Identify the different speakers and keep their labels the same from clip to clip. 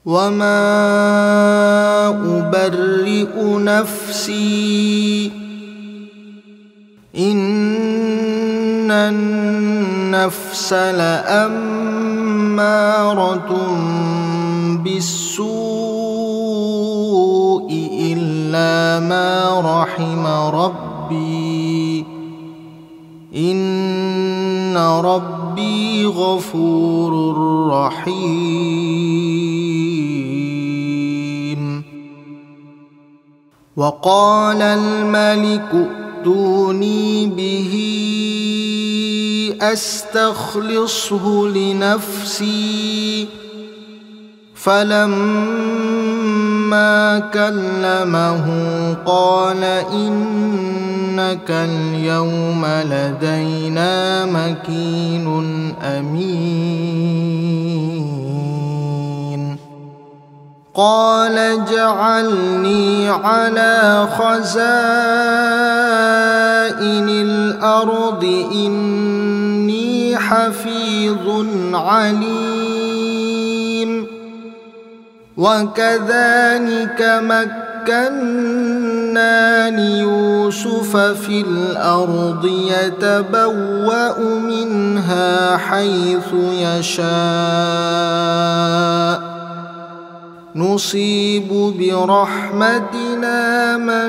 Speaker 1: وما أبرئ نفسي إن النفس لأمارة بالسوء إلا ما رحم ربي إن ربي غفور رحيم. وقال الملك ائتوني به أستخلصه لنفسي. فلما كلمه قال إنك اليوم لدينا مكين أمين. قال اجعلني على خزائن الأرض إني حفيظ عليم. وكذلك مكنا ليوسف في الأرض يتبوأ منها حيث يشاء نصيب برحمتنا من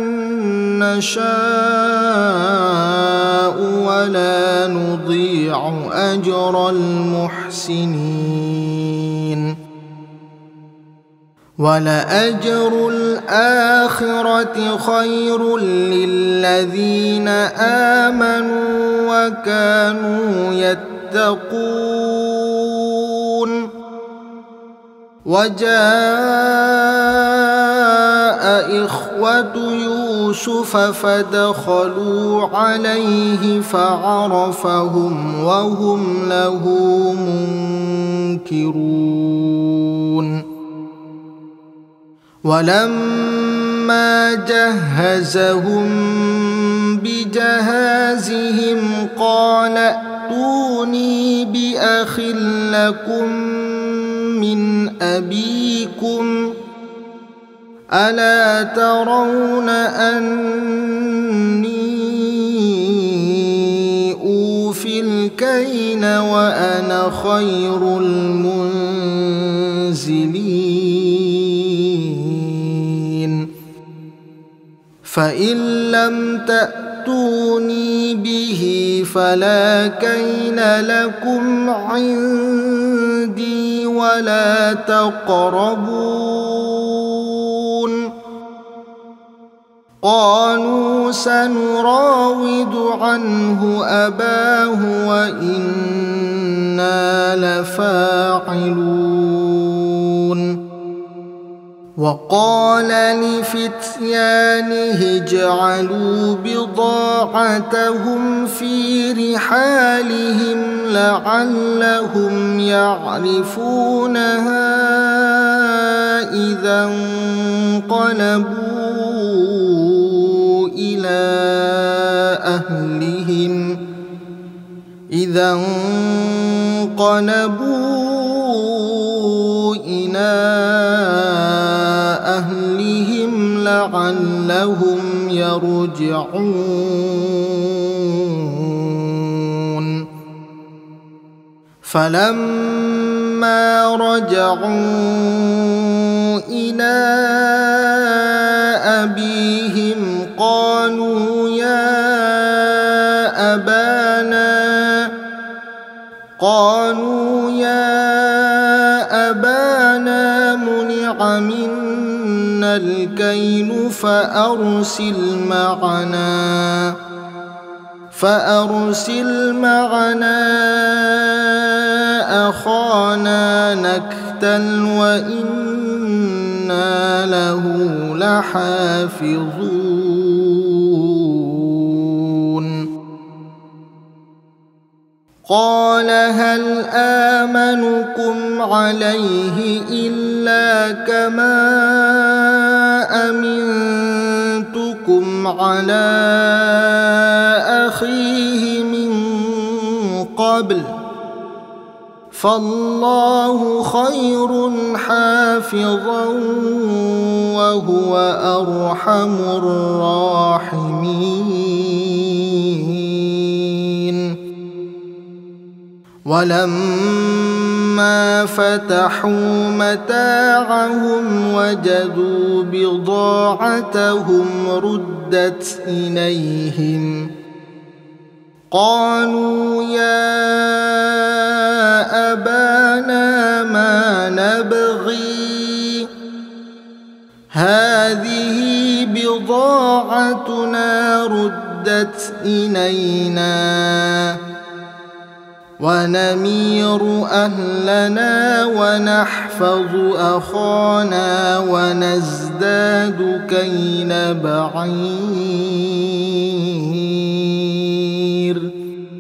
Speaker 1: نشاء ولا نضيع أجر المحسنين. ولأجر الآخرة خير للذين آمنوا وكانوا يتقون. وجاء إخوة يوسف فدخلوا عليه فعرفهم وهم له منكرون. ولما جهزهم بجهازهم قال ائتوني بأخ لكم من أبيكم ألا ترون أني أوفي الكيل وأنا خير المنزلين. فإن لم تأتوني به فلا كيل لكم عندي ولا تقربون. قالوا سنراود عنه أباه وإنا لفاعلون. وقال لفتيانه اجعلوا بضاعتهم في رحالهم لعلهم يعرفونها إذا انقلبوا إلى أهلهم لعلهم يرجعون. فلما رجعوا إلى أبيهم قالوا يا أبانا منع منا الكيل فأرسل معنا أخانا نكتل وإنا له لحافظون. قال هل آمنكم عليه إلا كما أمنتكم على أخيه من قبل فالله خير حافظا وهو أرحم الراحمين. ولما فتحوا متاعهم وجدوا بضاعتهم ردت إليهم قالوا يا أبانا ما نبغي هذه بضاعتنا ردت إلينا ونمير أهلنا ونحفظ أخانا ونزداد كيل بعير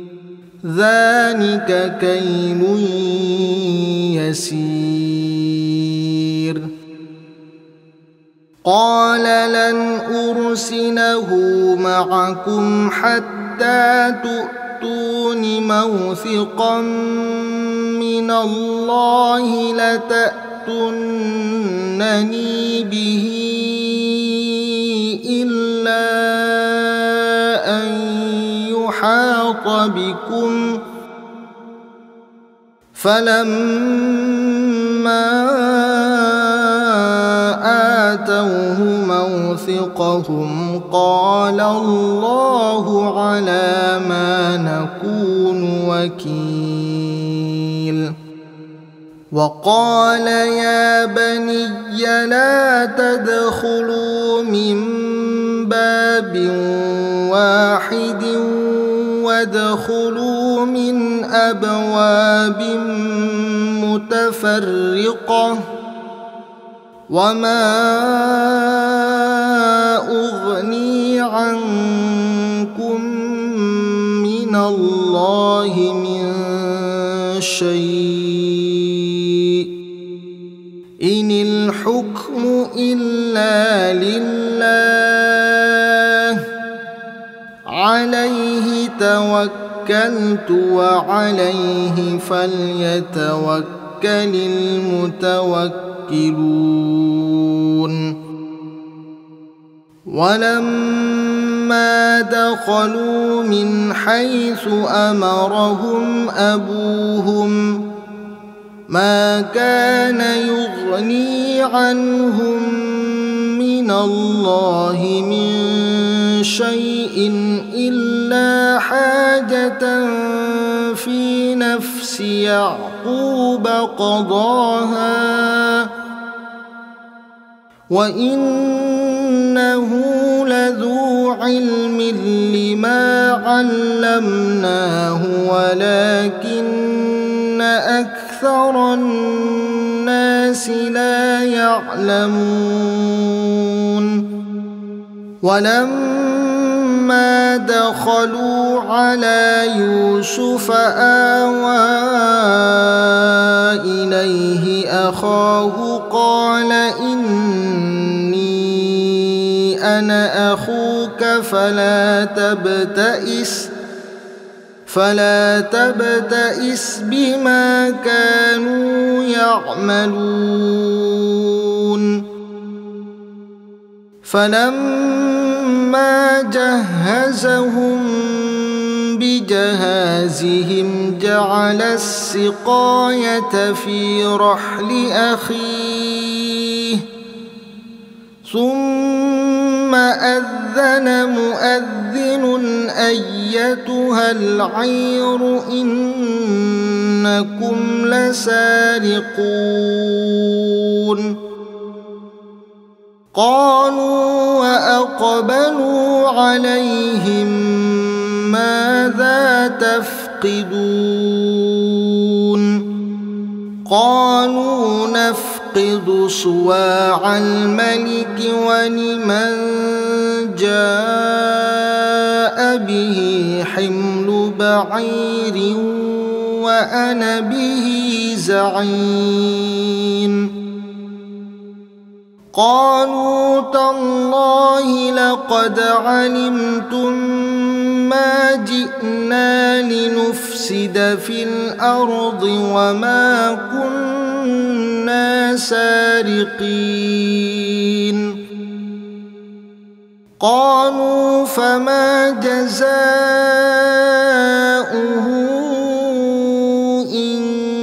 Speaker 1: ذلك كيل يسير. قال لن أرسله معكم حتى تؤتون موثقا من الله لتأتونني به إلا أن يحاط بكم فلما آتوه موثقهم قال الله على ما نكون وكيل. وقال يا بني لا تدخلوا من باب واحد وادخلوا من أبواب متفرقة وما أغني عنكم من الله من شيء إن الحكم إلا لله عليه توكلت وعليه فليتوكل المتوكلون. ولما دخلوا من حيث أمرهم أبوهم ما كان يغني عنهم من الله من شيء إلا حاجة في نفس يعقوب قضاها وإنه لذو علم لما علمناه ولكن أكثر الناس لا يعلمون. ولما دخلوا على يوسف آوى إليه أخاه قال إني أنا أخوك فلا تبتئس بما كانوا يعملون. فلما جهزهم بجهازهم جعل السقاية في رحل أخيه ثم أذن مؤذن أيتها العير إنكم لسارقون. قالوا وأقبلوا عليهم ماذا تفقدون قالوا نفقد صواع الملك ولمن جاء به حمل بعير وأنا به زعيم. قالوا تالله لقد علمتم ما جئنا لنفسد في الأرض وما كنا سارقين قالوا فما جزاؤه إن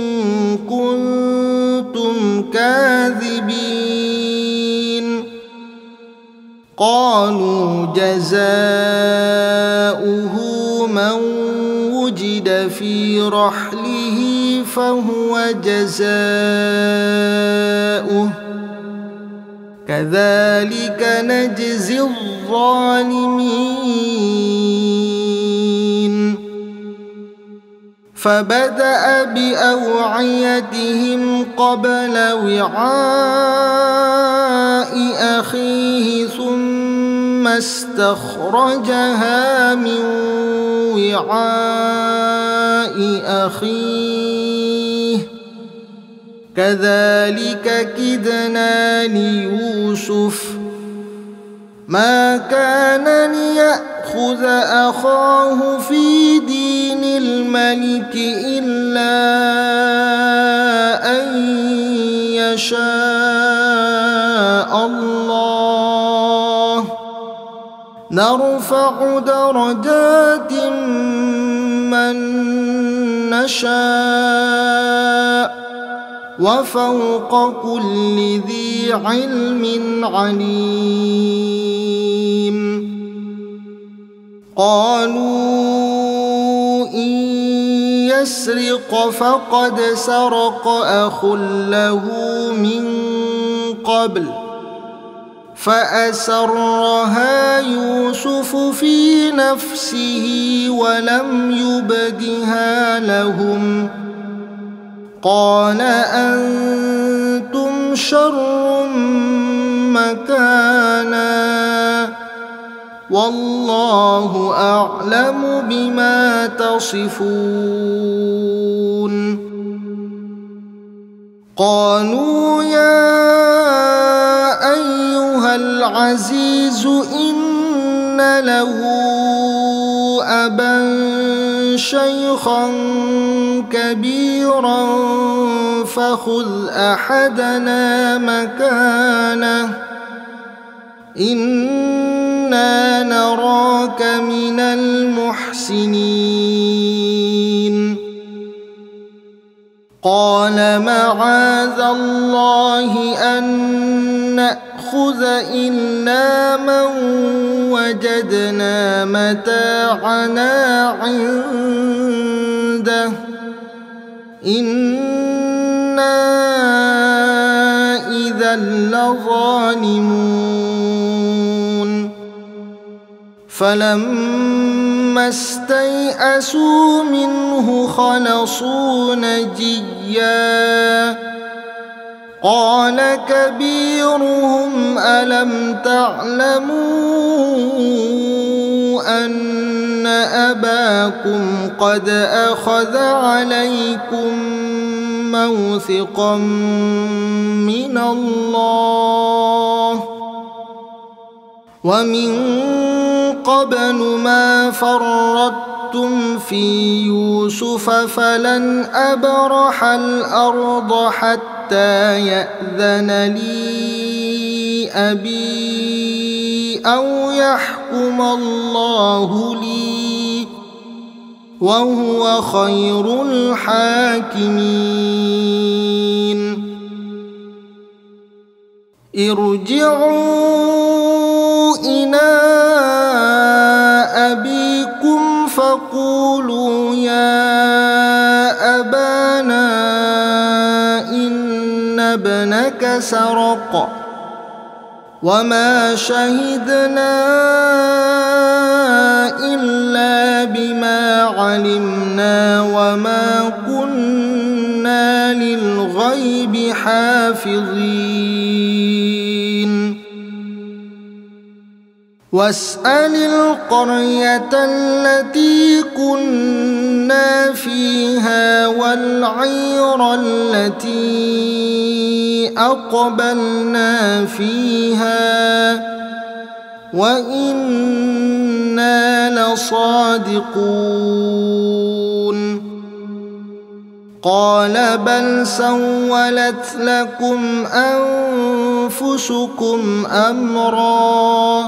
Speaker 1: كنتم كاذبين قالوا جزاؤه من وجد في رحله فهو جزاؤه كذلك نجزي الظالمين فبدأ بأوعيتهم قبل وعاء أخيه ثم استخرجها من وعاء أخيه كذلك كدنا ليوسف ما كان ليأخذ أخاه في دين الملك إلا أن يشاء الله نرفع درجات من نشاء وفوق كل ذي علم عليم قالوا إن يسرق فقد سرق أخ له من قبل فأسرها يوسف في نفسه ولم يبدها لهم قال أنتم شر مكانا والله أعلم بما تصفون قالوا يا أيها العزيز إن له أبا شيخا كبيرا فخذ أحدنا مكانه إنا نراك من المحسنين قال معاذ الله أن نأخذ إلا من وجدنا متاعنا عنده إنا إذا لظالمون فلما استيئسوا منه خلصوا نجيا قال كبيرهم ألم تعلموا أن أباكم قد أخذ عليكم موثقا من الله ومن قبل ما فرطتم في يوسف فلن أبرح الأرض حتى يأذن لي أبي أو يحكم الله لي وهو خير الحاكمين ارجعوا إلى أبيكم فقولوا يا أبانا إن ابنك سرق وما شهدنا إلا بما علمنا وما كنا للغيب حافظين واسأل القرية التي كنا فيها والعير التي أقبلنا فيها وإنا لصادقون قال بل سولت لكم أنفسكم أمرا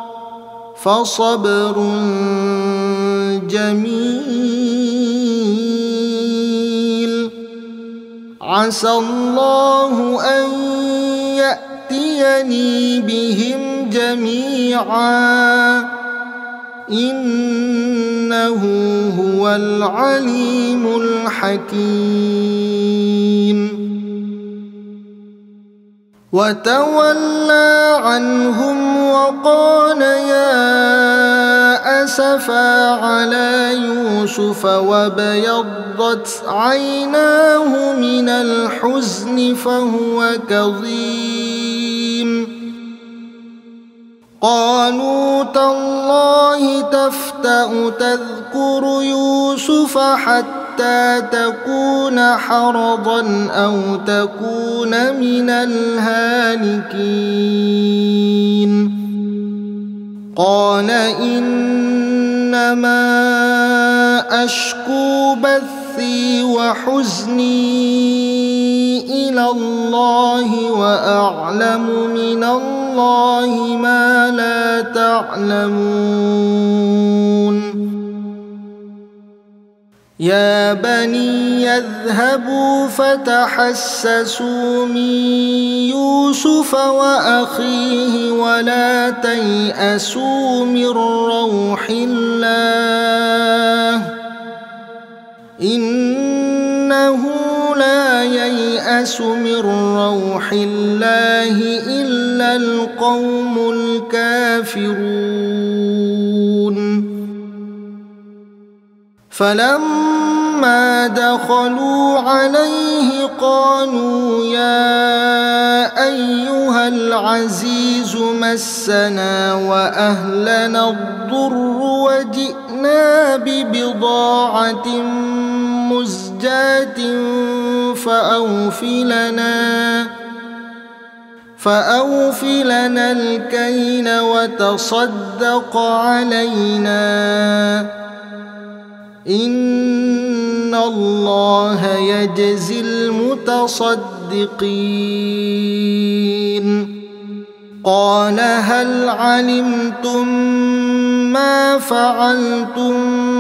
Speaker 1: فصبر جميل عسى الله أن يأتيني بهم جميعا إنه هو العليم الحكيم وتولى عنهم وقال يا أسفا على يوسف وابيضت عيناه من الحزن فهو كظيم قالوا تالله تفتأ تذكر يوسف حتى تكون حرضا أو تكون من الهالكين قال إنما أشكو بثي وحزني إلى الله وأعلم من الله ما لا تعلمون يا بني اذهبوا فتحسسوا من يوسف وأخيه ولا تيأسوا من روح الله إنه لا ييأس من روح الله إلا القوم الكافرون فلما دخلوا عليه قالوا يا أيها العزيز مسنا وأهلنا الضر وجئنا ببضاعة مزجاة فأوف لنا الكيل وتصدق علينا إن الله يجزي المتصدقين قال هل علمتم ما فعلتم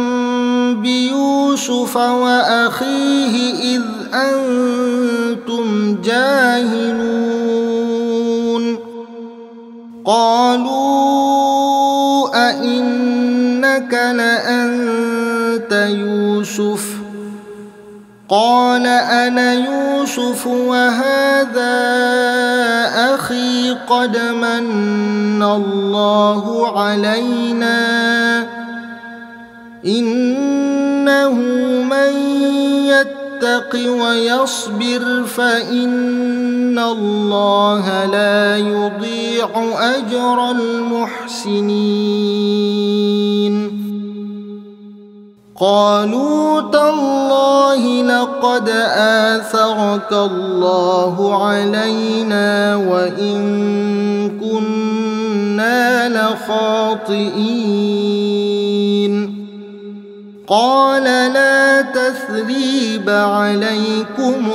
Speaker 1: بيوسف وأخيه إذ أنتم جاهلون قالوا أئنك لأنت يوسف قال أنا يوسف وهذا أخي قد من الله علينا إنه من يتق ويصبر فإن الله لا يضيع أجر المحسنين قالوا تالله لقد آثرك الله علينا وإن كنا لخاطئين قال لا تثريب عليكم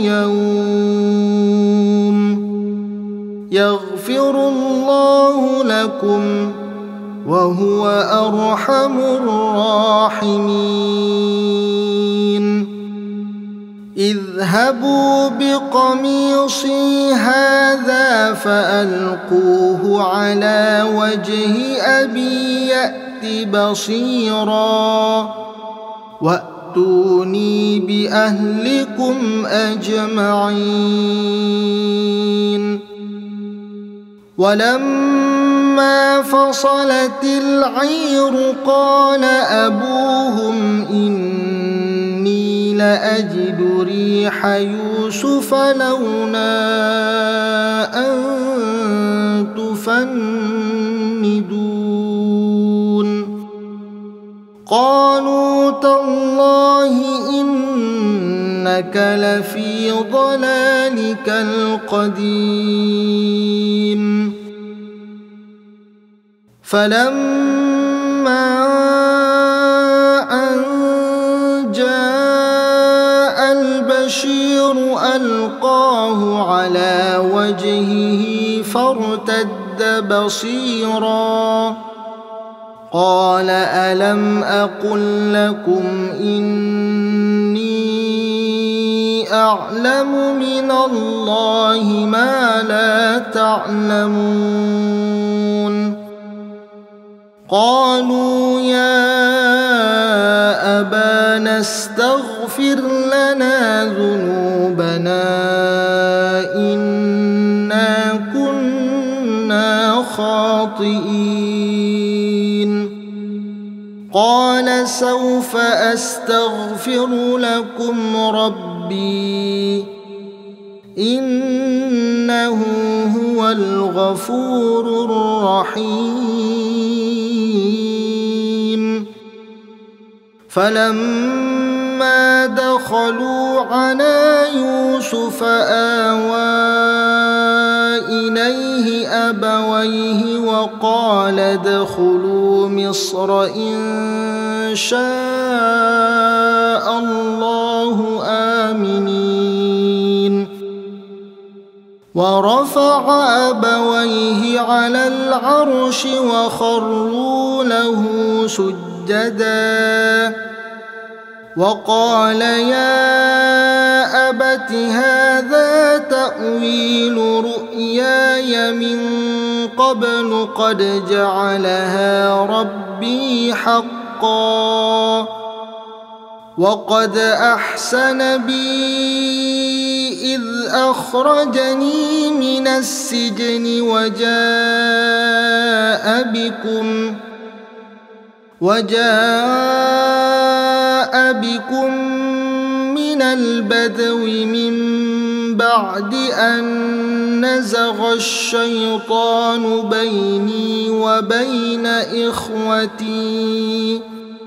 Speaker 1: اليوم يغفر الله لكم وهو أرحم الراحمين اذهبوا بقميصي هذا فألقوه على وجه أبي يأت بصيرا وأتوني بأهلكم أجمعين ولما فصلت العير قال أبوهم إني لأجد ريح يوسف لولا أن تفندون قالوا تالله إنك إنك لفي ضلالك القديم فلما أن جاء البشير ألقاه على وجهه فارتد بصيرا قال ألم أقل لكم إني أعلم من الله ما لا تعلمون قالوا يا أبانا استغفر لنا ذنوبنا إنا كنا خاطئين قال سوف أستغفر لكم ربي إنه هو الغفور الرحيم فلما دخلوا على يوسف آوى إليه أبويه وقال ادخلوا مصر إن شاء الله آمنين ورفع أبويه على العرش وخروا له سجدا وقال يا أبت هذا تأويل رؤياي من قبل قد جعلها ربي حقا وقد أحسن بي إذ أخرجني من السجن وجاء بكم من البدو من بعد أن نزغ الشيطان بيني وبين إخوتي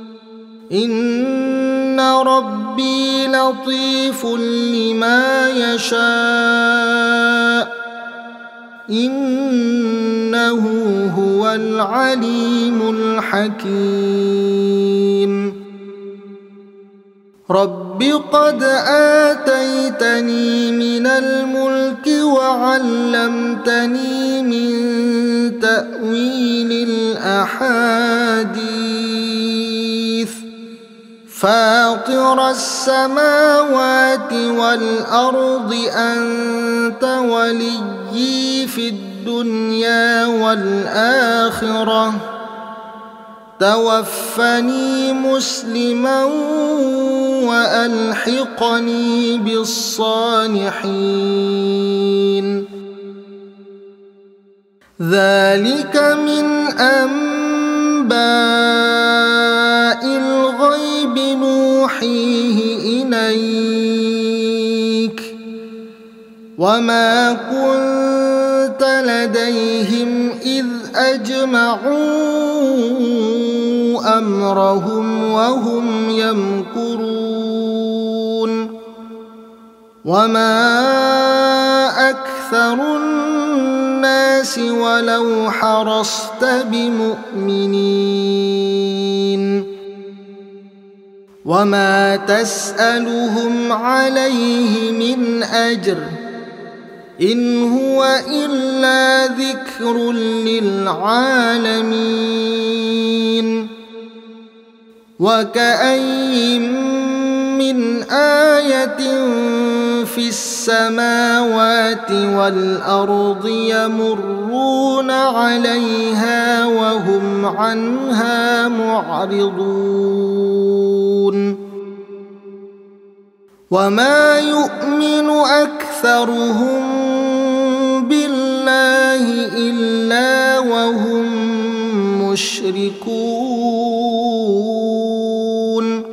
Speaker 1: إن ربي لطيف لما يشاء إنه هو العليم الحكيم رب قد آتيتني من الملك وعلمتني من تأويل الأحاديث فاطر السماوات والأرض أنت وليي في الدنيا والآخرة توفني مسلما وألحقني بالصالحين ذلك من أنباء الغيب نوحيه إليك وما كنت لديهم إذ أجمعوا أمرهم وهم يمكرون وما أكثر الناس ولو حرصت بمؤمنين وما تسألهم عليه من أجر إن هو إلا ذكر للعالمين وكأي من آية في السماوات والأرض يمرون عليها وهم عنها معرضون وما يؤمن أكثرهم بالله إلا وهم مشركون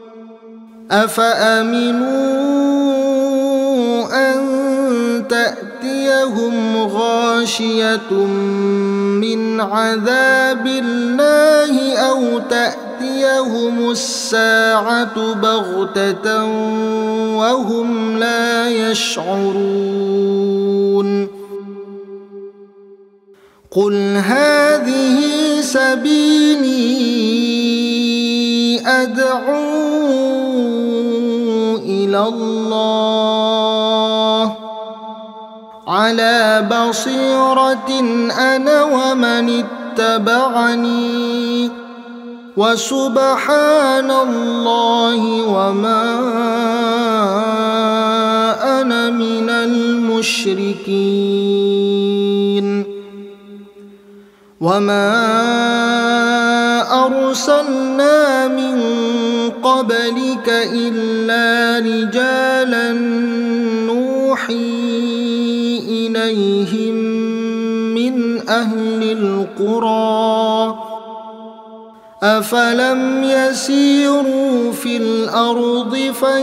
Speaker 1: أفأمنوا أن تأتيهم غاشية من عذاب الله أو تأتي تأتيهم الساعة بغتة وهم لا يشعرون قل هذه سبيلي أدعو إلى الله على بصيرة أنا ومن اتبعني وسبحان الله وما أنا من المشركين وما أرسلنا من قبلك إلا رجالا نوحي إليهم من أهل القرى أفلم يسيروا في الأرض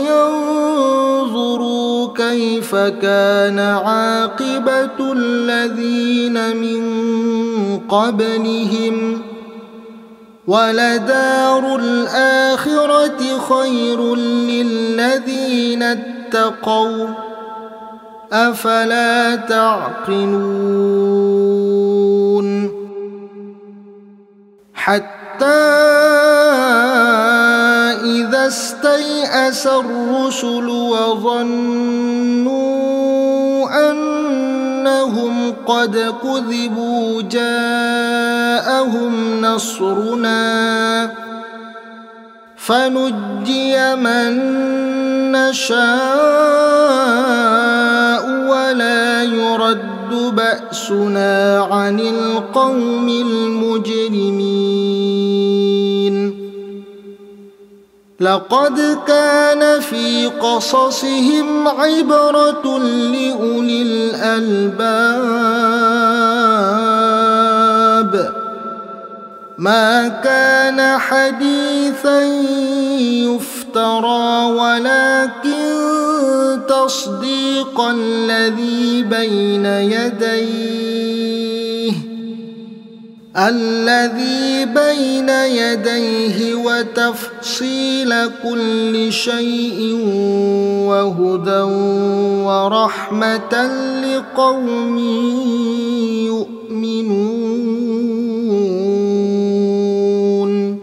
Speaker 1: فينظروا كيف كان عاقبة الذين من قبلهم ولدار الآخرة خير للذين اتقوا أفلا تعقلون حتى إذا استيأس الرسل وظنوا أنهم قد كذبوا جاءهم نصرنا فنجي من نشاء ولا يرد بأسنا عن القوم المجرمين لقد كان في قصصهم عبرة لأولي الألباب ما كان حديثا يفترى ولكن تصديق الذي بين يديه وتفصيل كل شيء وهدى ورحمة لقوم يؤمنون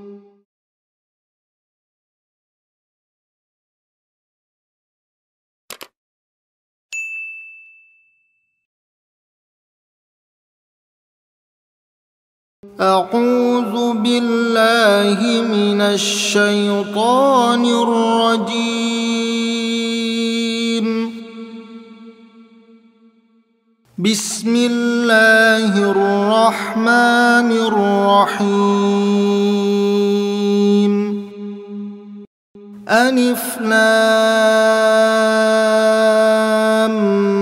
Speaker 1: أعوذ بالله من الشيطان الرجيم بسم الله الرحمن الرحيم ألف لام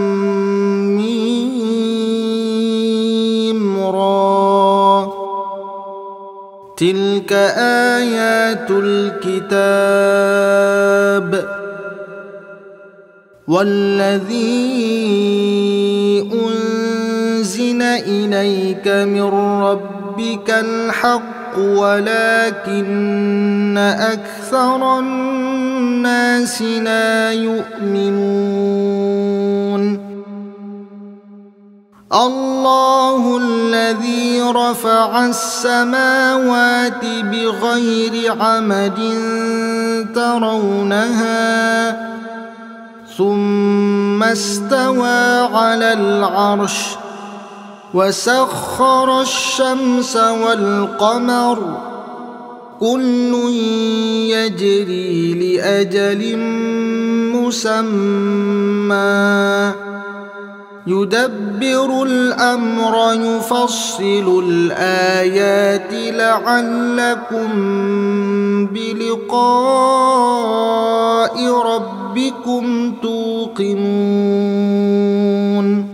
Speaker 1: ميم را تلك آيات الكتاب والذي أنزل إليك من ربك الحق ولكن أكثر الناس لا يؤمنون الله الذي رفع السماوات بغير عمد ترونها ثم استوى على العرش وسخر الشمس والقمر كل يجري لأجل مسمى يدبر الأمر يفصل الآيات لعلكم بلقاء ربكم توقنون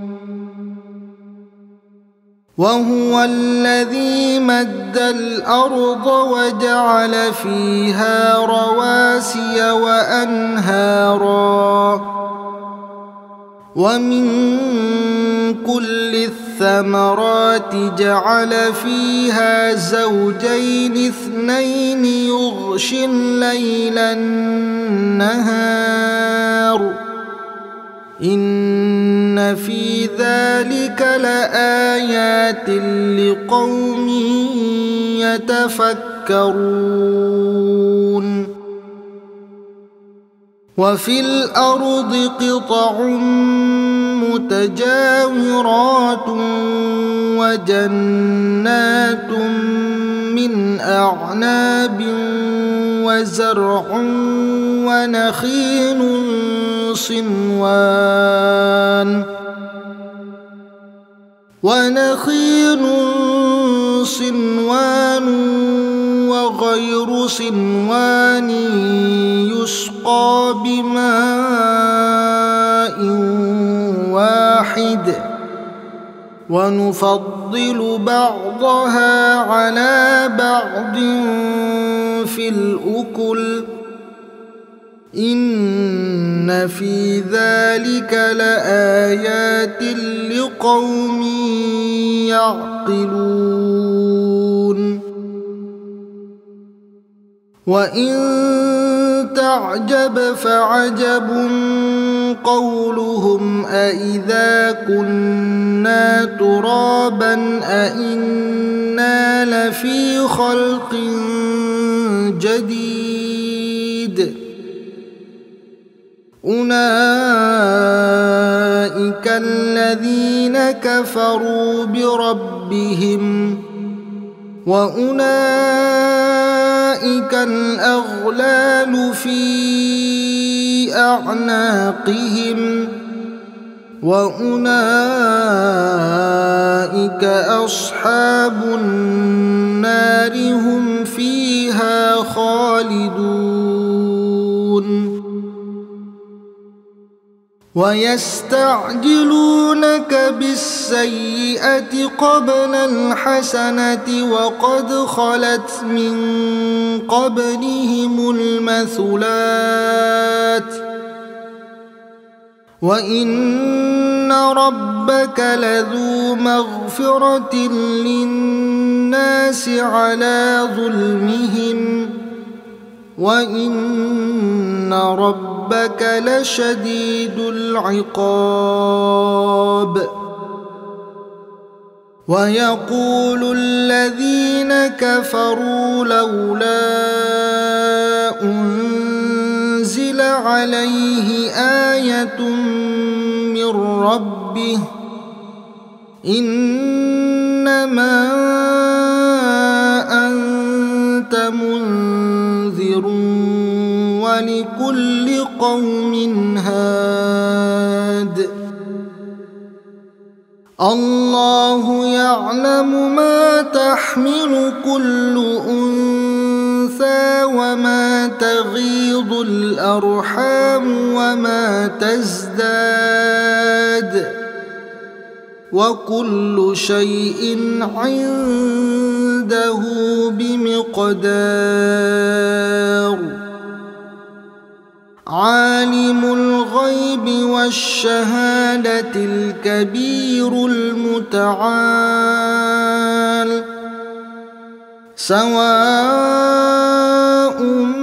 Speaker 1: وهو الذي مد الأرض وجعل فيها رواسي وأنهارا ومن كل الثمرات جعل فيها زوجين اثنين يغشي الليل النهار إن في ذلك لآيات لقوم يتفكرون وفي الأرض قطع متجاورات وجنات من أعناب وزرع ونخيل صنوان وغير صنوان يسقى بماء واحد ونفضل بعضها على بعض في الأكل إن في ذلك لآيات لقوم يعقلون وإن تعجب فعجب قولهم أإذا كنا ترابا أإنا لفي خلق جديد أولئك الذين كفروا بربهم وأولئك الأغلال في أعناقهم وأولئك أصحاب النار هم فيها خالدون ويستعجلونك بالسيئة قبل الحسنة وقد خلت من قبلهم المثلات وإن ربك لذو مغفرة للناس على ظلمهم وإن ربك لشديد العقاب ويقول الذين كفروا لولا أنزل عليه آية من ربه إنما أنت منذر ولكل قوم هاد الله يعلم ما تحمل كل أنثى وما تغيض الأرحام وما تزداد وكل شيء عنده بمقدار عالم الغيب والشهادة الكبير المتعال سواء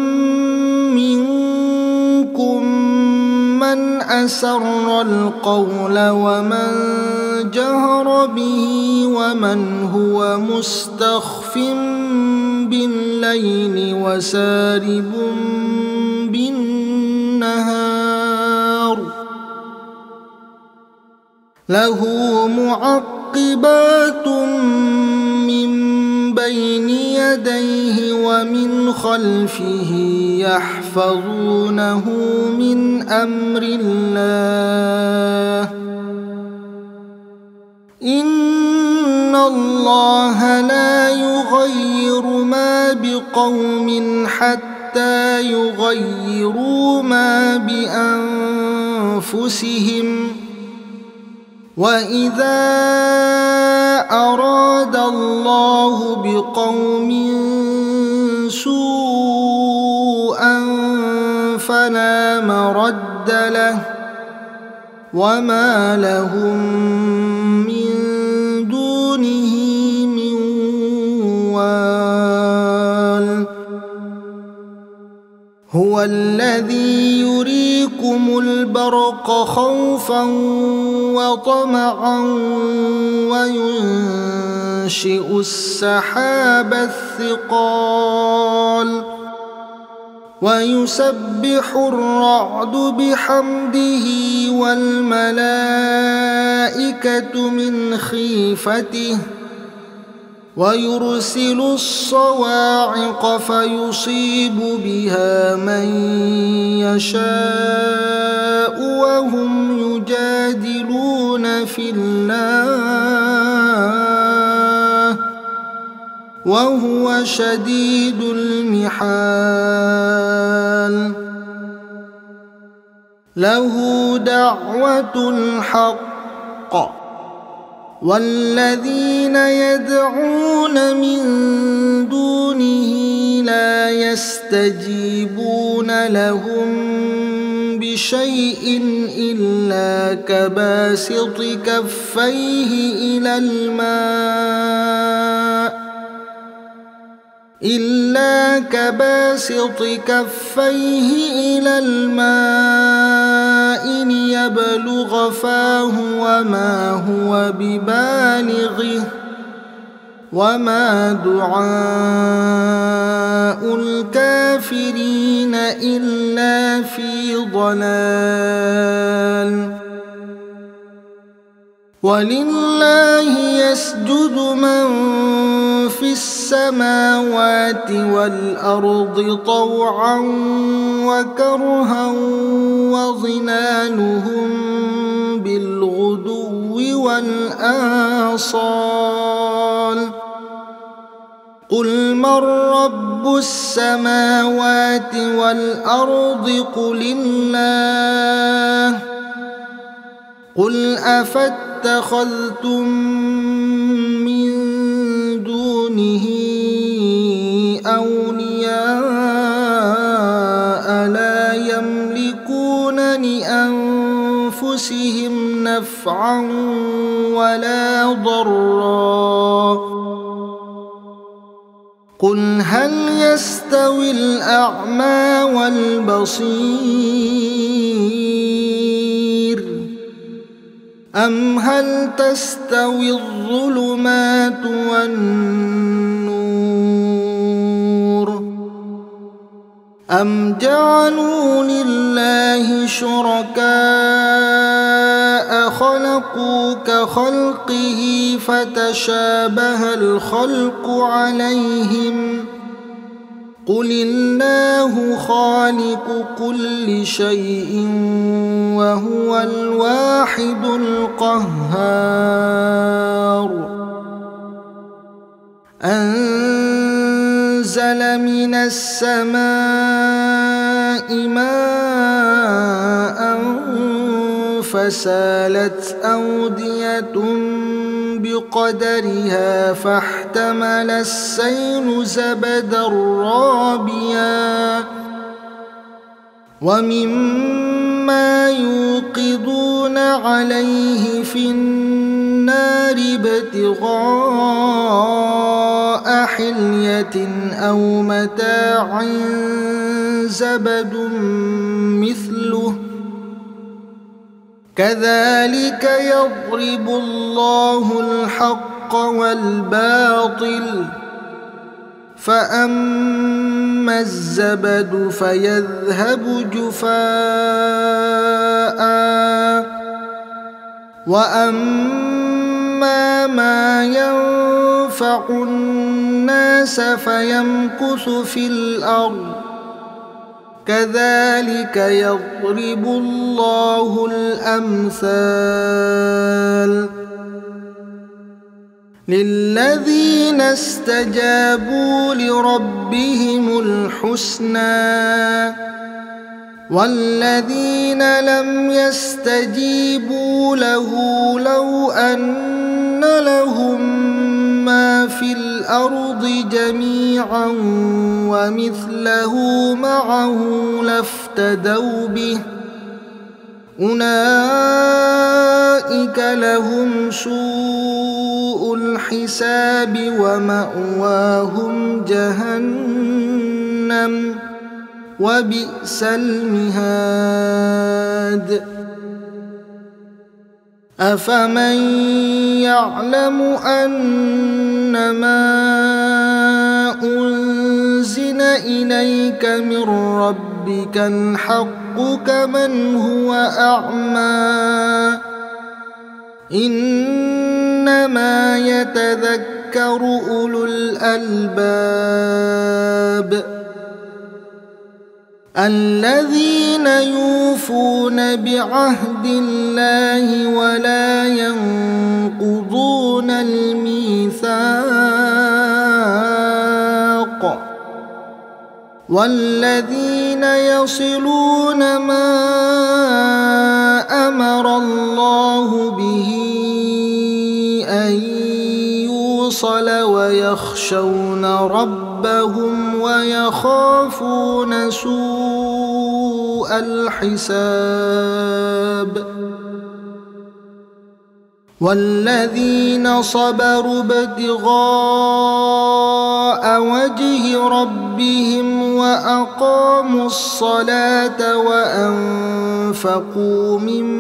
Speaker 1: منكم من أسر القول ومن جهر به ومن هو مستخف بالليل وسارب بالنهار له معقبات من بين يديه ومن خلفه يحفظونه من أمر الله إن الله لا يغير ما بقوم حتى يغيروا ما بأنفسهم وإذا أراد الله بقوم سوءا فلا مرد له وما لهم من هو الذي يريكم البرق خوفا وطمعا وينشئ السحاب الثقال ويسبح الرعد بحمده والملائكة من خيفته ويرسل الصواعق فيصيب بها من يشاء وهم يجادلون في الله وهو شديد المحال له دعوة الحق والذين يدعون من دونه لا يستجيبون لهم بشيء إلا كباسط كفيه إلى الماء ليبلغ فاه وما هو ببالغه وما دعاء الكافرين إلا في ضلال ولله يسجد من في السماوات والأرض طوعا وكرها وظلالهم بالغدو والآصال قل من رب السماوات والأرض قل الله قل أفاتخذتم من دونه أولياء لا يملكون لأنفسهم نفعا ولا ضرا قل هل يستوي الأعمى والبصير أم هل تستوي الظلمات والنور أم جعلوا لله شركاء خلقوا كخلقه فتشابه الخلق عليهم قل الله خالق كل شيء وهو الواحد القهار أنزل من السماء ماء فسالت أودية بقدرها فاحتمل السيل زبدا رابيا ومما يوقدون عليه في النار ابتغاء حلية أو متاع زبد مثله كذلك يضرب الله الحق والباطل فأما الزبد فيذهب جفاء وأما ما ينفع الناس فيمكث في الأرض كذلك يضرب الله الأمثال للذين استجابوا لربهم الحسنى والذين لم يستجيبوا له لو أن لهم ما في الأرض جميعا ومثله معه لافتدوا به أولئك لهم سوء الحساب ومأواهم جهنم وبئس المهاد أفمن يعلم أنما أنزل إليك من ربك الحق كمن هو أعمى إنما يتذكر أولو الألباب الذين يوفون بعهد الله ولا ينقضون الميثاق والذين يصلون ما أمر الله به أن يوصل ويخشون ربهم ويخافون سوء الحساب والذين صبروا ابتغاء وجه ربهم وأقاموا الصلاة وأنفقوا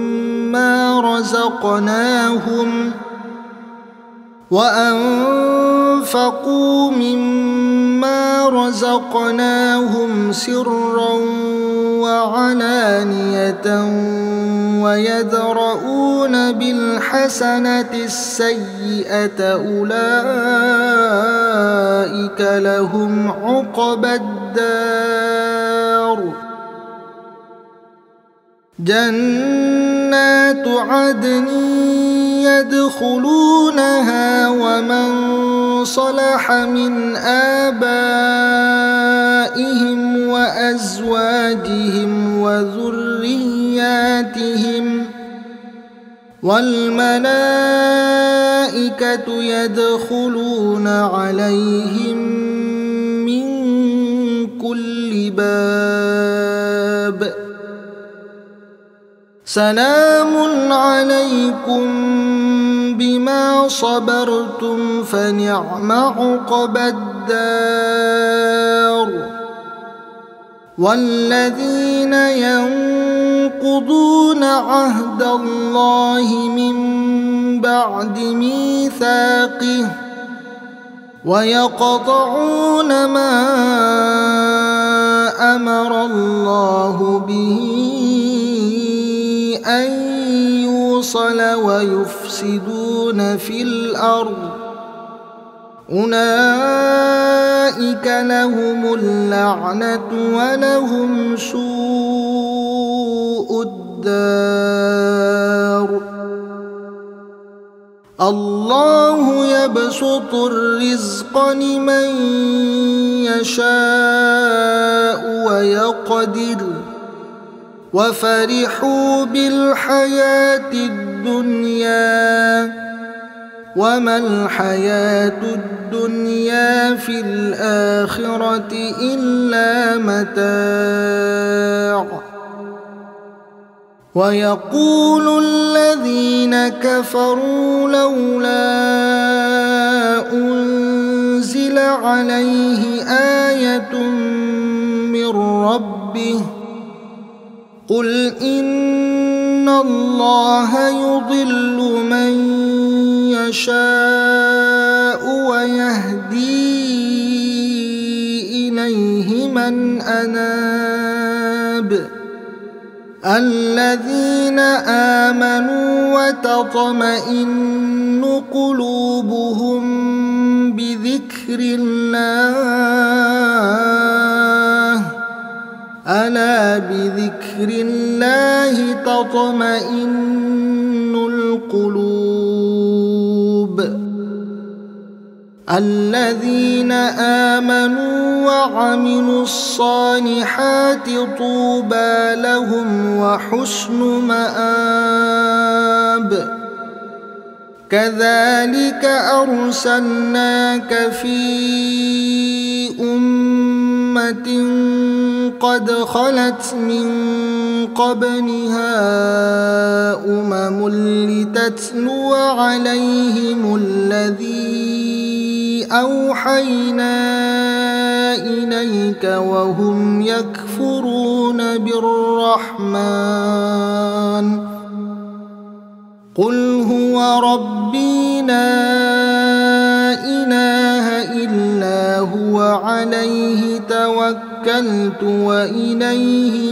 Speaker 1: مما رزقناهم سرا وعلانية ويدرؤون بالحسنة السيئة أولئك لهم عقبى الدار جنات عدن يدخلونها ومن صلح من آبائهم وأزواجهم وذرياتهم والملائكة يدخلون عليهم من كل باب سلام عليكم بما صبرتم فنعم عقبى الدار والذين ينقضون عهد الله من بعد ميثاقه ويقطعون ما أمر الله به أن يوصل ويفسدون في الأرض أولئك لهم اللعنة ولهم سوء الدار الله يبسط الرزق لمن يشاء ويقدر وفرحوا بالحياة الدنيا وما الحياة الدنيا في الآخرة إلا متاع ويقول الذين كفروا لولا أنزل عليه آية من ربه قل إن الله يضل من يشاء ويهدي إليه من أناب الذين آمنوا وتطمئن قلوبهم بذكر الله ألا بذكر الله تطمئن القلوب الذين آمنوا وعملوا الصالحات طوبى لهم وحسن مآب كذلك أرسلناك في أمة قد خلت من قبلها لتتلو عليهم الذي أوحينا إليك وهم يكفرون بالرحمن قل هو ربي لا إله إلا هو عليه توكلت وإليه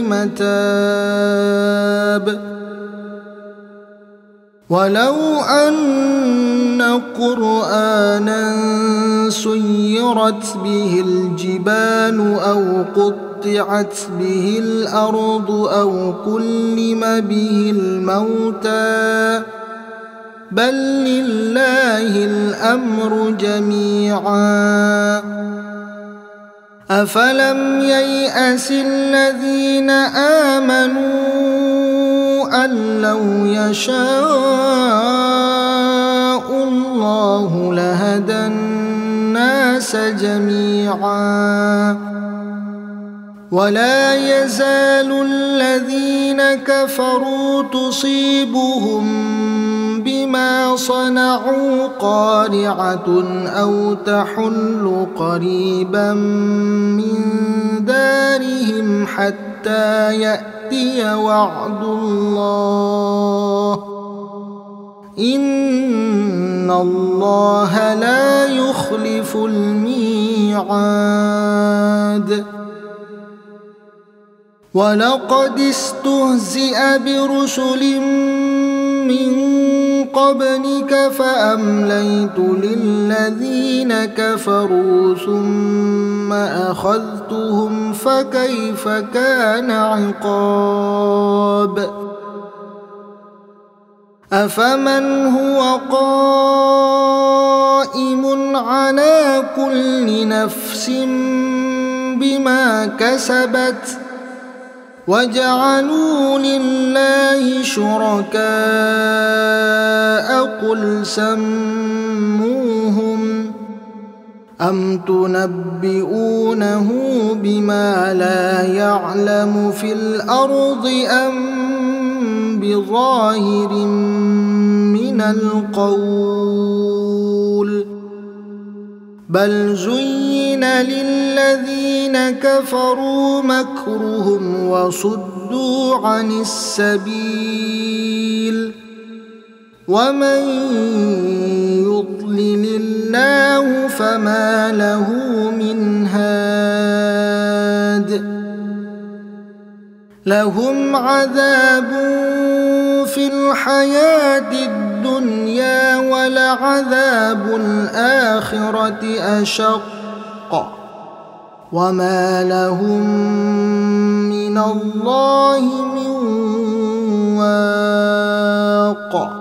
Speaker 1: متاب ولو أن قرآنا سيرت به الجبال أو قطعت به الأرض أو كلم به الموتى بل لله الأمر جميعا أفلم ييأس الذين آمنوا أن لو يشاء الله لهدى الناس جميعا ولا يزال الذين كفروا تصيبهم بما صنعوا قارعة أو تحل قريبا من دارهم حتى يأتي وعد الله إن الله لا يخلف الميعاد ولقد استهزئ برسل من قبلك فأمليت للذين كفروا ثم أخذتهم فكيف كان عقاب أفمن هو قائم على كل نفس بما كسبت وجعلوا لله شركاء قل سموهم أم تنبئونه بما لا يعلم في الأرض أم بظاهر من القول بل زين للذين كفروا مكرهم وصدوا عن السبيل ومن يضلل الله فما له من هاد لهم عذاب في الحياة الدنيا ولعذاب الآخرة أشق وما لهم من الله من واق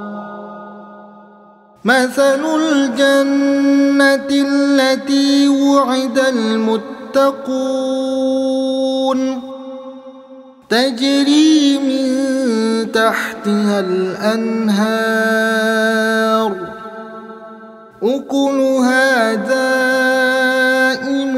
Speaker 1: مثل الجنة التي وعد المتقون تجري من تحتها الأنهار أكلها دائم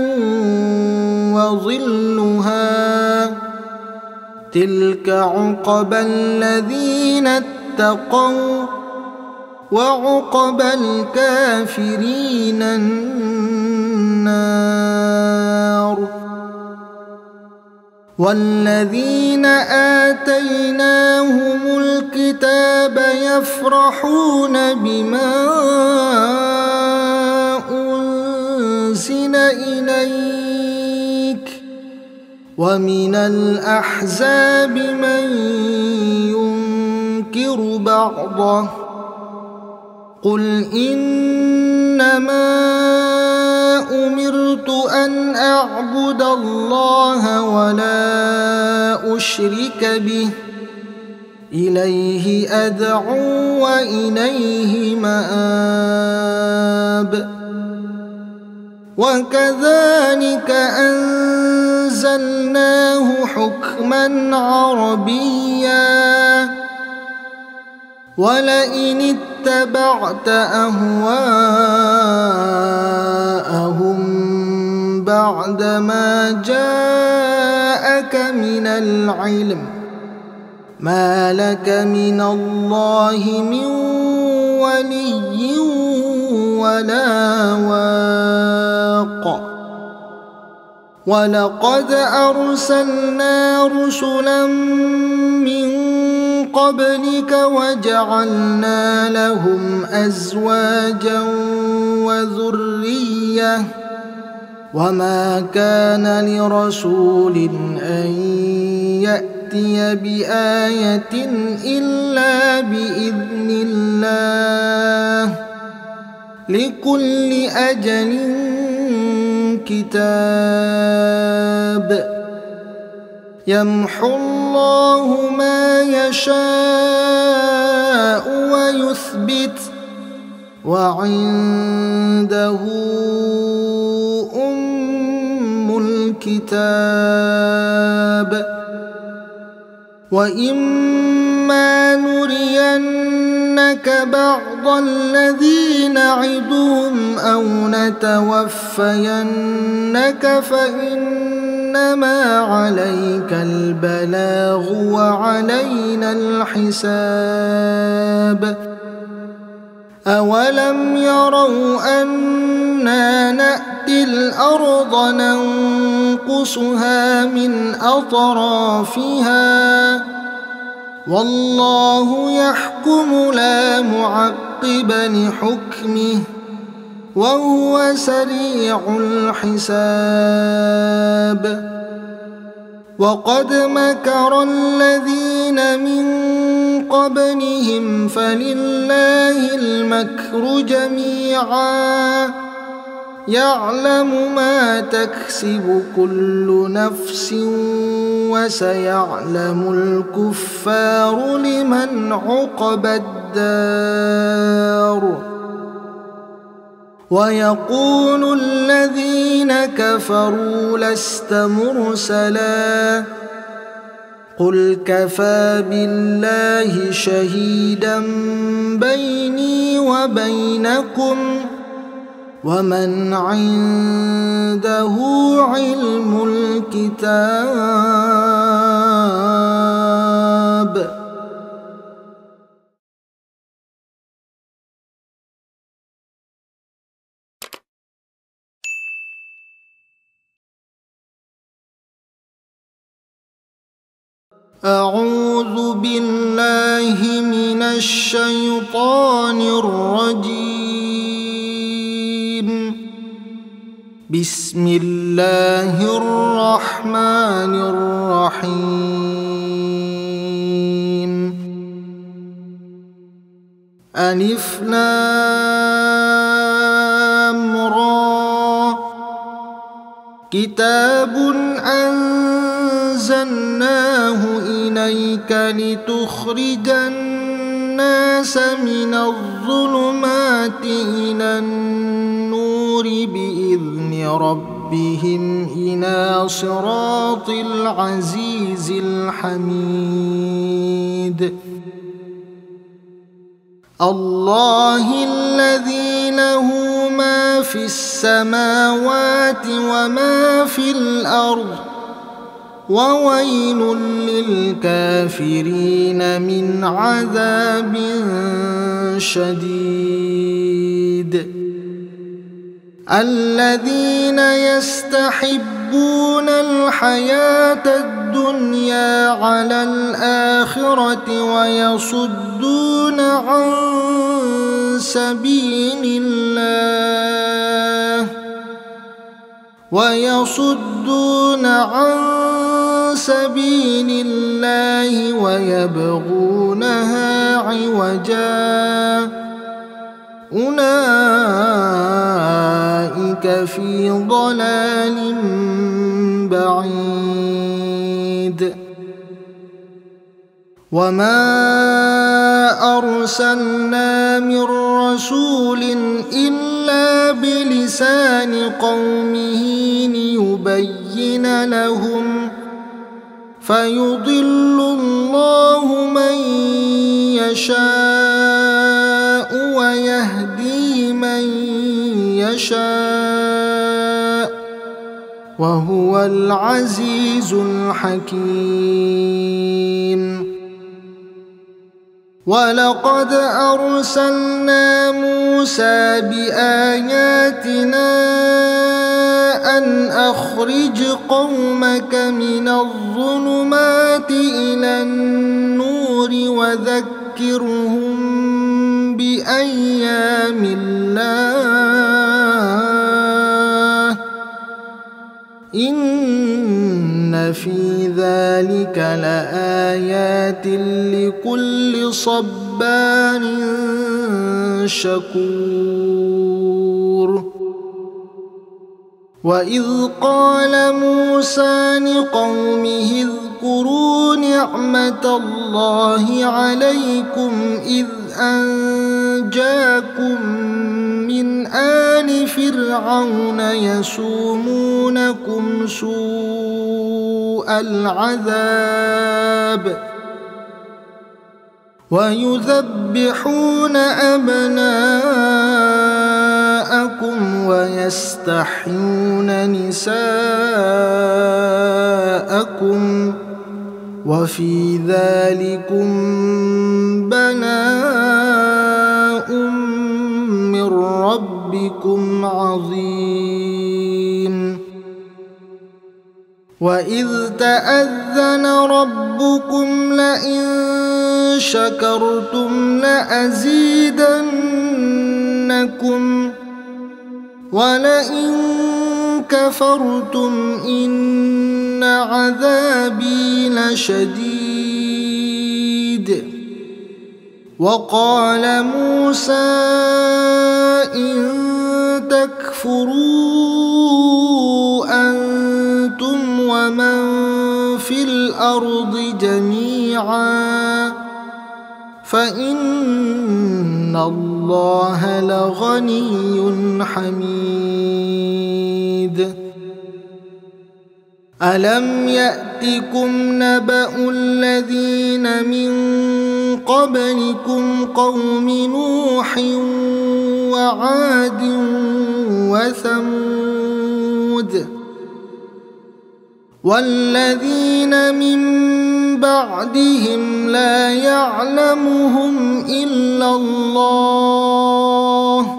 Speaker 1: وظلها تلك عقبى الذين اتقوا وعقبى الكافرين النار والذين آتيناهم الكتاب يفرحون بما أنزل إليك ومن الأحزاب من ينكر بعضه قل إنما أمرت أن أعبد الله ولا أشرك به إليه أدعو وإليه مآب وكذلك أنزلناه حكما عربيا ولئن اتبعت أهواءهم بعدما جاءك من العلم ما لك من الله من ولي ولا واق ولقد أرسلنا رسلا من قبلك وجعلنا لهم أزواجا وذرية وما كان لرسول أن يأتي بآية إلا بإذن الله لكل أجل كتاب يمحو الله ما يشاء ويثبت وعنده أم الكتاب وإما نرينك بعض الذي نعدهم أو نتوفينك فإنما عليك البلاغ وعلينا الحساب أولم يروا أنا نأتي الأرض ننقصها من أطرافها والله يحكم لا معقب لحكمه وهو سريع الحساب وقد مكر الذين من قبلهم فلله المكر جميعا يعلم ما تكسب كل نفس وسيعلم الكفار لمن عقبى الدار ويقول الذين كفروا لست مرسلا قل كفى بالله شهيدا بيني وبينكم ومن عنده علم الكتاب أعوذ بالله من الشيطان الرجيم بسم الله الرحمن الرحيم ألف لام را كتاب أنزلناه إليك لتخرج الناس من الظلمات إلى النور بإذن ربهم إلى صراط العزيز الحميد الله الذي له ما في السماوات وما في الأرض وويل للكافرين من عذاب شديد الذين يستحبون الحياة الدنيا على الآخرة ويصدون عن سبيل الله ويبغونها عوجا أولئك في ضلال بعيد وما أرسلنا من رسول إلا بلسان قومه ليبين لهم فيضل الله من يشاء ويهدي من يشاء وهو العزيز الحكيم. ولقد أرسلنا موسى بآياتنا أن أخرج قومك من الظلمات إلى النور وذكرهم بأيام الله إن في ذلك لآيات لكل صبار شكور. وإذ قال موسى لقومه اذكروا نعمة الله عليكم إذ أنجاكم من آل فرعون يسومونكم سوء العذاب ويذبحون أبناءكم ويستحيون نساءكم وفي ذلكم بلاء من ربكم عظيم. وإذ تأذن ربكم لئن شكرتم لأزيدنكم ولئن كفرتم إن عذابي لشديد. وقال موسى إن تكفروا أنتم ومن في الأرض جميعا فإن الله لغني حميد. ألم يأتكم نبأ الذين من قبلكم قوم نوح وعاد وثمود والذين من بعدهم لا يعلمهم إلا الله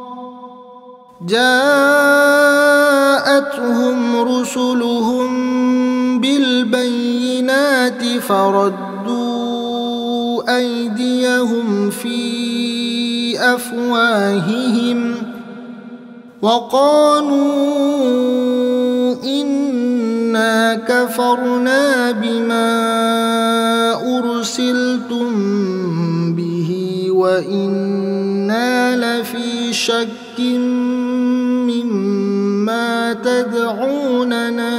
Speaker 1: جاءتهم رسلهم بالبينات فردوا أيديهم في أفواههم وقالوا إنا كفرنا بما أرسلتم به وإنا لفي شك مما تدعوننا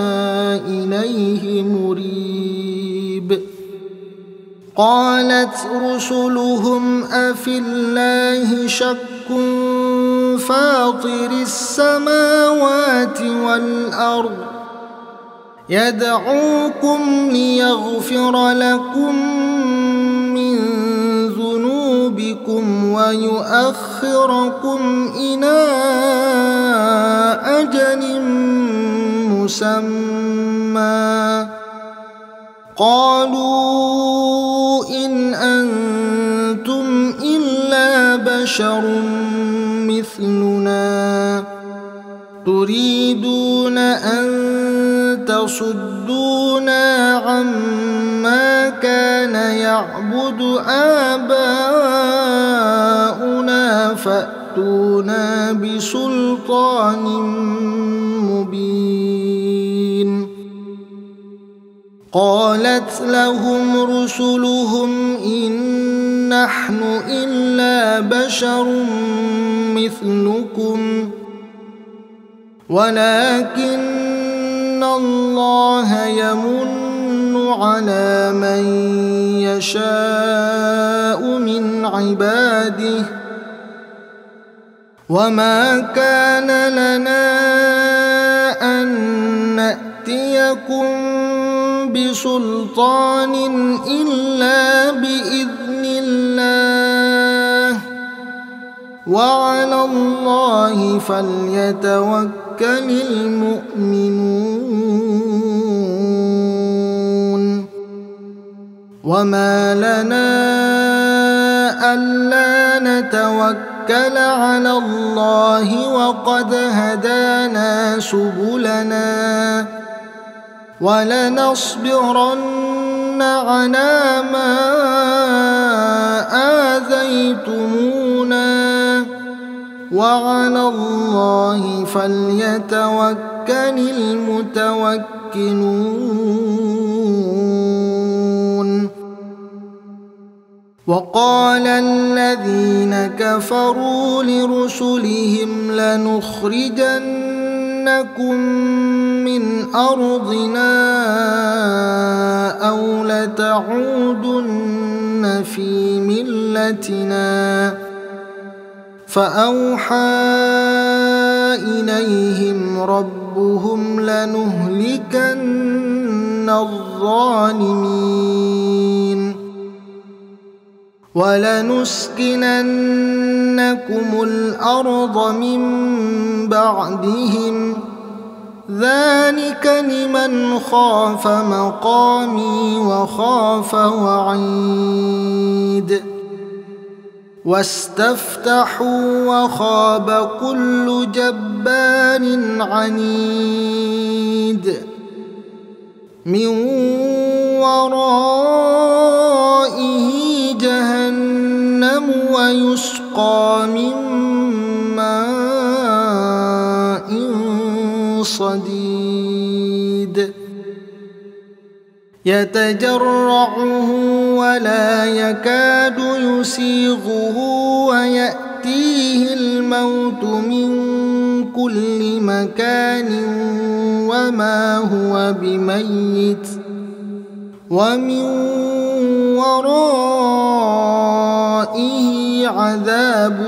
Speaker 1: إليه مريب. قالت رسلهم أفي الله شك فاطر السماوات والأرض يدعوكم ليغفر لكم من ذنوبكم ويؤخركم إلى أجل مسمى قالوا إن أنتم إلا بشر مثلنا تريدون أن تصدونا عما كان يعبد آباؤنا فأتونا بسلطان مبين. قالت لهم رسلهم إن نحن إلا بشر مثلكم ولكن الله يمن على من يشاء من عباده وما كان لنا أن نأتيكم بسلطان إلا بإذن الله وعلى الله فليتوكل المؤمنون وما لنا ألا نتوكل على الله وقد هدانا سبلنا ولنصبرن على ما آذيتمونا وعلى الله فليتوكل المتوكلون وقال الذين كفروا لرسلهم لنخرجنكم من أرضنا أو لتعودن في ملتنا فأوحى إليهم ربهم لنهلكن الظالمين ولنسكننكم الأرض من بعدهم ذلك لمن خاف مقامي وخاف وعيد واستفتحوا وخاب كل جبار عنيد من ورائه جهنم ويسقى من ماء صديد يتجرعه ولا يكاد يسيغه ويأتيه الموت من كل مكان وما هو بميت ومن ورائه عذاب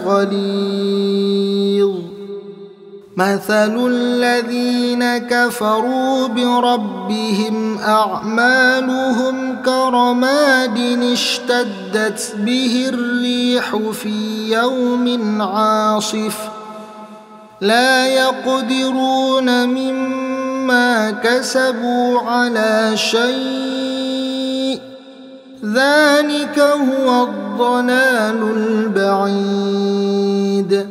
Speaker 1: غليظ مثل الذين كفروا بربهم أعمالهم كرماد اشتدت به الريح في يوم عاصف لا يقدرون مما كسبوا على شيء ذلك هو الضلال البعيد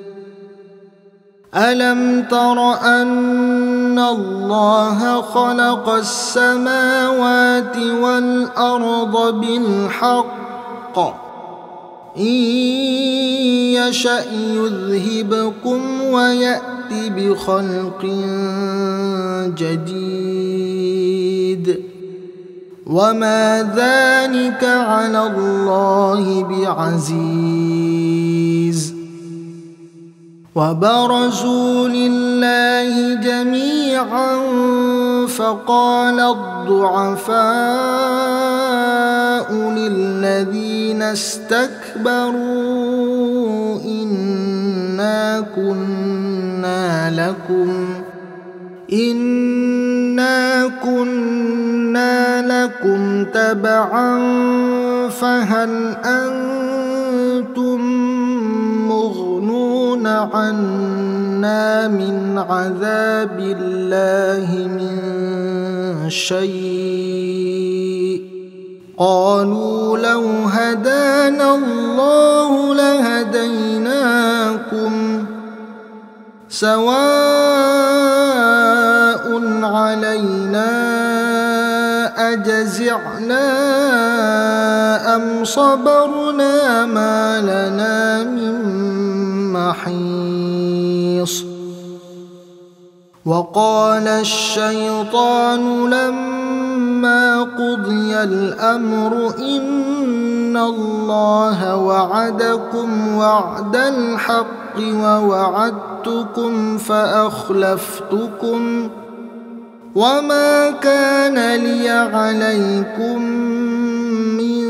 Speaker 1: ألم تر أن الله خلق السماوات والأرض بالحق إن يشأ يذهبكم ويأت بخلق جديد وما ذلك على الله بعزيز وبرزوا لله جميعا فقال الضعفاء للذين استكبروا إنا كنا لكم تبعا فهل أنتم مغنون عنا من عذاب الله من شيء قالوا لو هدانا الله لهديناكم سواء علينا أجزعنا أم صبرنا ما لنا من محيص وقال الشيطان لما قضي الأمر إن الله وعدكم وعد الحق ووعدتكم فأخلفتكم وما كان لي عليكم من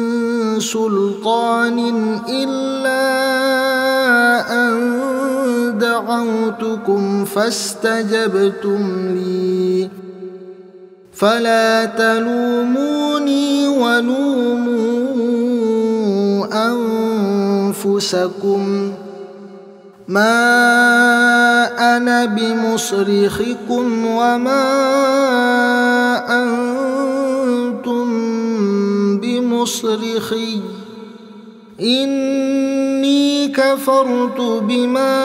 Speaker 1: سلطان إلا أن دعوتكم فاستجبتم لي فلا تلوموني ولوموا أنفسكم ما أنا بمصرخكم وما أنتم بمصرخي إني كفرت بما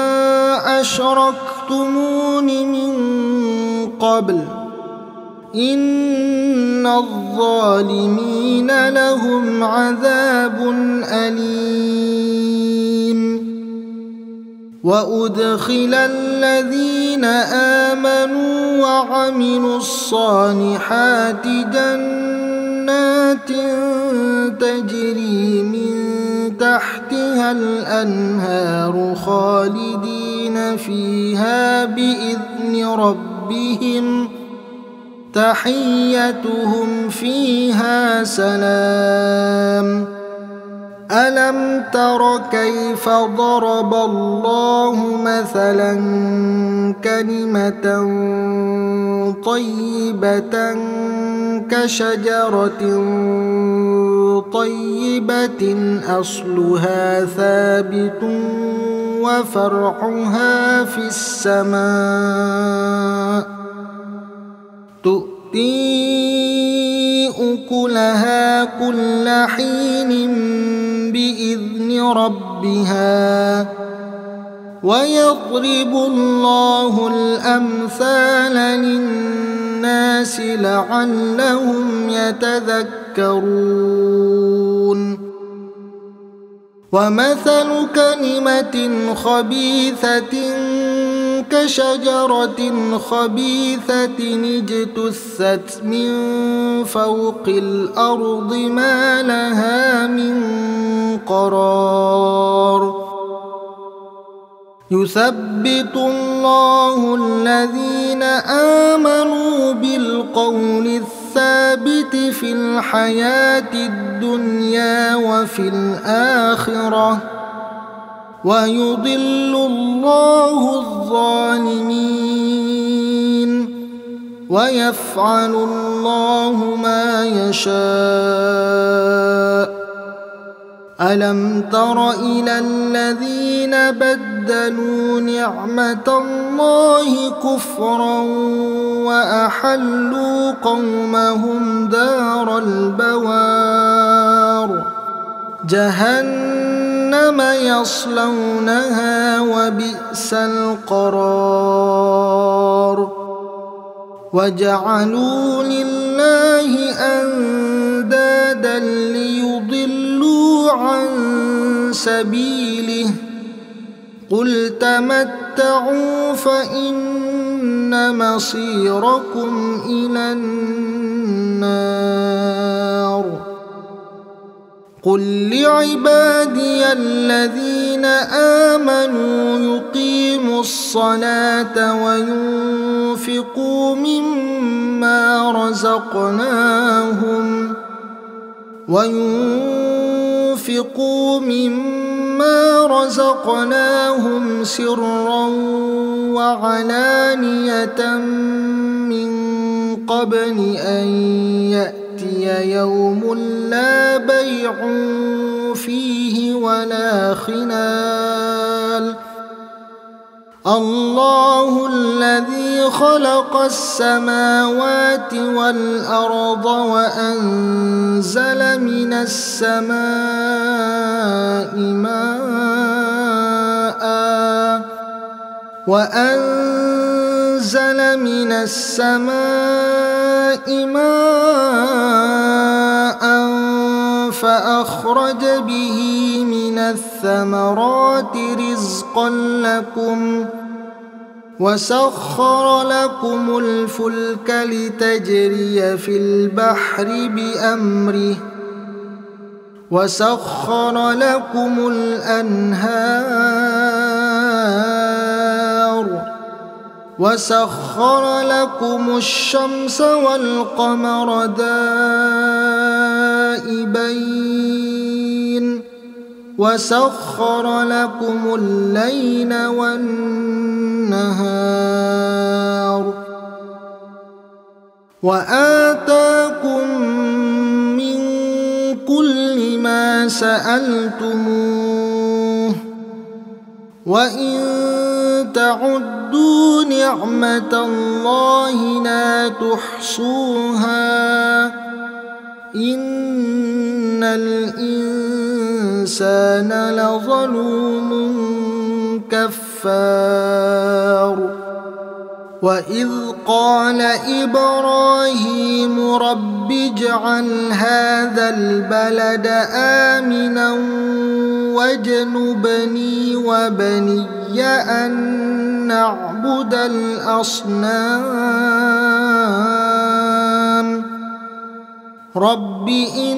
Speaker 1: أشركتمون من قبل إن الظالمين لهم عذاب أليم وأدخل الذين آمنوا وعملوا الصالحات جنات تجري من تحتها الأنهار خالدين فيها بإذن ربهم تحيتهم فيها سلام ألم تر كيف ضرب الله مثلا كلمة طيبة كشجرة طيبة أصلها ثابت وفرعها في السماء تؤتي أكلها كل حين بإذن ربها ويضرب الله الأمثال للناس لعلهم يتذكرون ومثل كلمة خبيثة كشجرة خبيثة اجتثت من فوق الأرض ما لها من قرار يثبت الله الذين آمنوا بالقول الثابت في الحياة الدنيا وفي الآخرة ويضل الله الظالمين ويفعل الله ما يشاء ألم تر إلى الذين بدلوا نعمة الله كفرا وأحلوا قومهم دار البوار جهنم يصلونها وبئس القرار وجعلوا لله أندادا ليضلوا عن سبيله قل تمتعوا فإن مصيركم إلى النار قل لعبادي الذين آمنوا يقيموا الصلاة وينفقوا مما رزقناهم سرا وعلانية من قبل أن يأتي يوم لا بيع فيه ولا خلال الله الذي خلق السماوات والأرض وأنزل من السماء ماء فأخرج به من الثمرات رزقا لكم وسخر لكم الفلك لتجري في البحر بأمره وسخر لكم الأنهار وسخر لكم الشمس والقمر دائبين وسخر لكم الليل والنهار وآتاكم من كل ما سألتموه وإن تعدوا نعمة الله لا تحصوها إن الإنسان لظلوم كفار وإذ قال إبراهيم رب اجعل هذا البلد آمنا واجنبني وبني أن نعبد الأصنام رب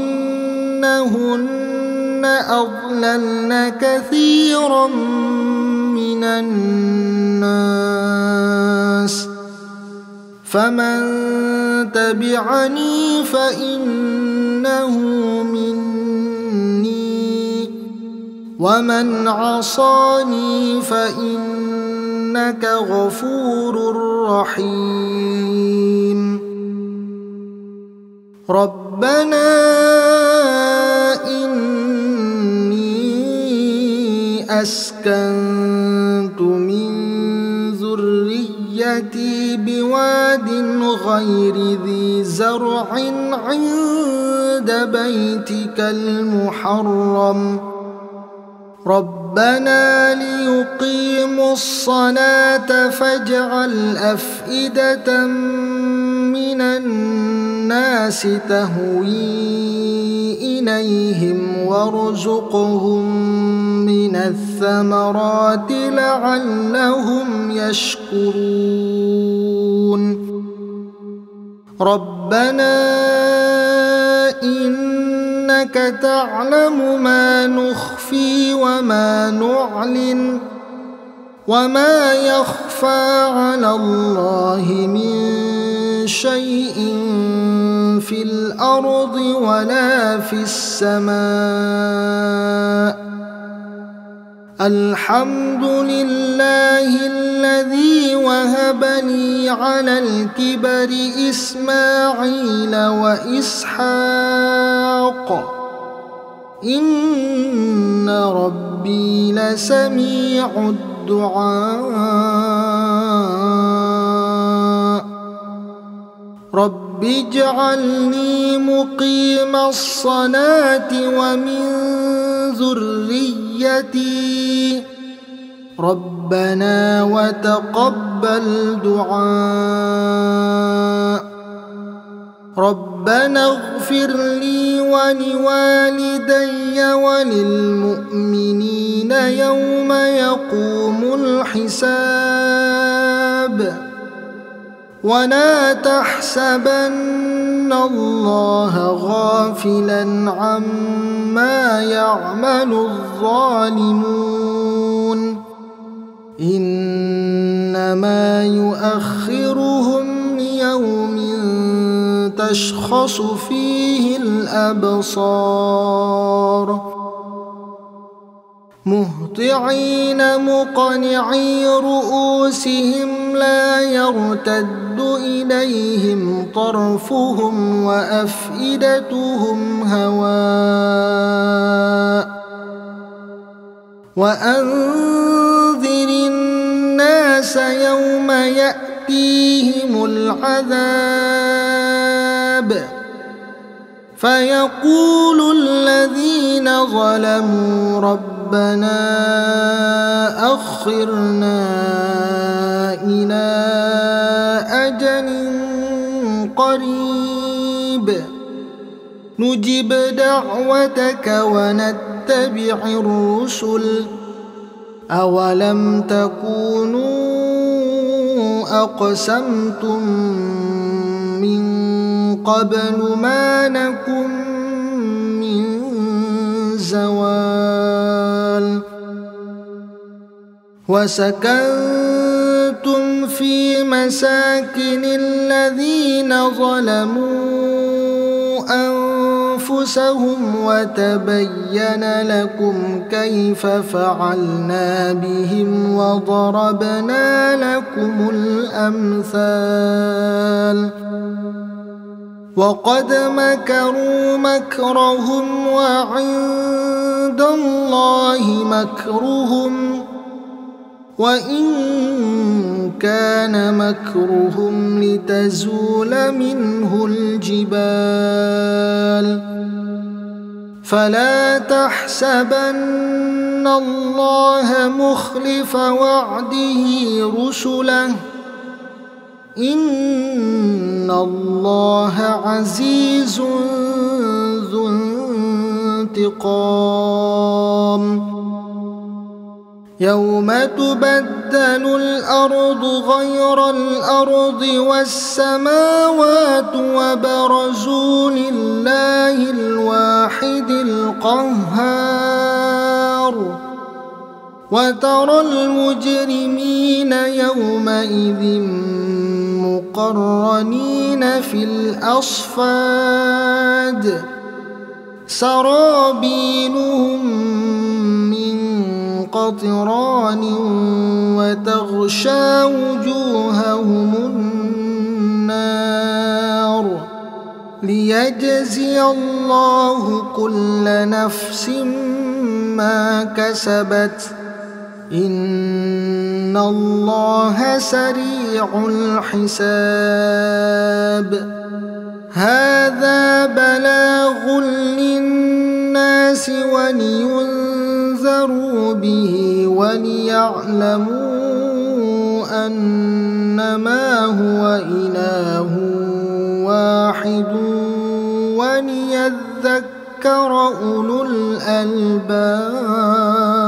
Speaker 1: إنهن أضللن كثيرا من الناس فمن تبعني فإنه مني ومن عصاني فإنك غفور رحيم ربنا إني أسكنت من ذريتي بواد غير ذي زرع عند بيتك المحرم ربنا ليقيموا الصلاة فاجعل أفئدة من الناس تهوي إليهم وارزقهم من الثمرات لعلهم يشكرون ربنا إنك تعلم ما نخفي وما نعلن وما يخفى على الله من شيء في الأرض ولا في السماء الحمد لله الذي وهب لي على الكبر إسماعيل وإسحاق إن ربي لسميع الدعاء رب اجعلني مقيم الصلاة ومن ذريتي ربنا وتقبل دعاء ربنا اغفر لي ولوالدي وللمؤمنين يوم يقوم الحساب ولا تحسبن الله غافلا عما يعمل الظالمون إنما يؤخرهم ليوم تشخص فيه الأبصار مهطعين مقنعي رؤوسهم لا يرتد إليهم طرفهم وأفئدتهم هواء وأنذر الناس يوم يأتيهم العذاب فيقول الذين ظلموا ربنا أخرنا إلى أجل قريب نجب دعوتك ونتبع الرسل أولم تكونوا أقسمتم من قبل ما لكم من زوال وسكنتم في مساكن الذين ظلموا أنفسهم وتبين لكم كيف فعلنا بهم وضربنا لكم الأمثال وقد مكروا مكرهم وعند الله مكرهم وإن كان مكرهم لتزول منه الجبال فلا تحسبن الله مخلف وعده رسله إن الله عزيز ذو انتقام يوم تبدل الأرض غير الأرض والسماوات وبرزوا لله الواحد القهار وترى المجرمين يومئذ مقرنين في الأصفاد سرابيلهم من قطران وتغشى وجوههم النار ليجزي الله كل نفس ما كسبت إن الله سريع الحساب هذا بلاغ للناس ولينذروا به وليعلموا أنما هو إله واحد وليذكر أولو الألباب.